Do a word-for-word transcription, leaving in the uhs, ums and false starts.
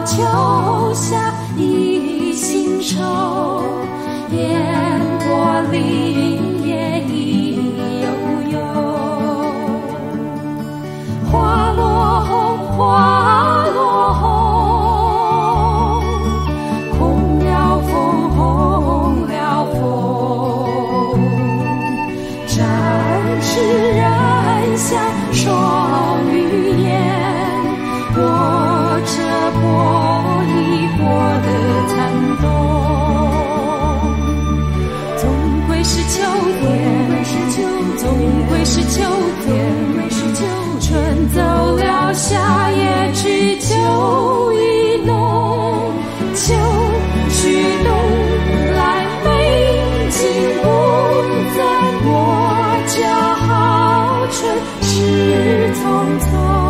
秋夏已新愁，烟波林叶已悠悠。花落红，花落红，红了枫，红了枫。展翅人向双语言，握着波一波的残冬。总归是秋天，总归是秋天。春走了，夏夜去，秋意浓。秋去冬来，美景不再，莫叫好春事匆匆。